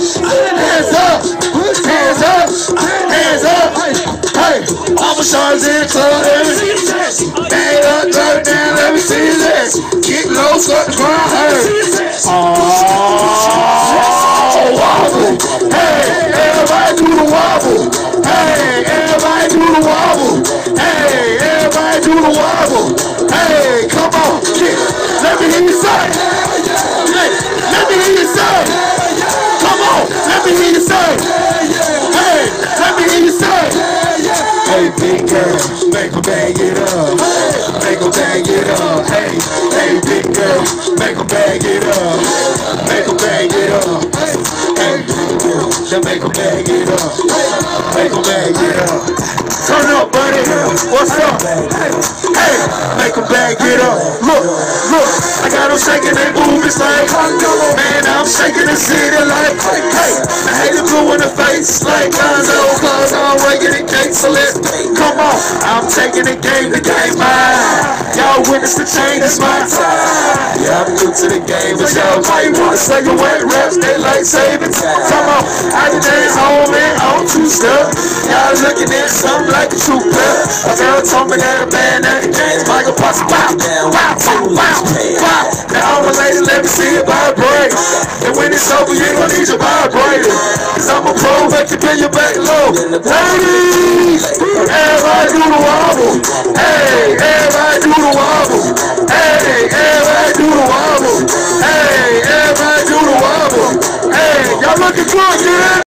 Hands up, hands up, hands up. Hey, all my stars in the club, let me see his ass. Bang up, drop it down, let me see his ass. Get low, start the ground, hey. Oh, wobble. Hey, everybody do the wobble. Hey, everybody do the wobble. Hey, everybody do the wobble. Hey, come on, get. Let me hear you say. Hey, let me hear you say. Come on, let me hear you say. Hey, let me hear you say. Hey, big girl, make her bag it up. Make her bag it up. Hey, hey, big girl, make her bag it up. Make her bag it up. Hey, big girl, then make her bag it up. Make her bag it up. Turn up, buddy. What's up? Hey, make her bag it up. Look, look, I got them shaking their boobies like, man, I'm shaking the city like, hey, I hate the blue in the face like Gonzo, cause I'm raking the cake, so let's come on. I'm taking the game mine. Y'all witness the change, it's my time. Yeah, I'm new to the game, but y'all might wanna say your wet raps, they like saving time. Come on, I can dance home and on two-step. Y'all looking at something like a true player. A girl told me that a band at the James Michael Posse, wow, wow, wow, wow, wow. Now all my ladies, let me see it vibrate. And when it's over, you ain't gonna need your vibrator. Cause I'm a pro, make you bend your back low. Ladies, everybody do the wobble. Hey, everybody do the wobble. Hey, everybody do the wobble. Hey, everybody do the wobble. Hey, y'all looking good, yeah?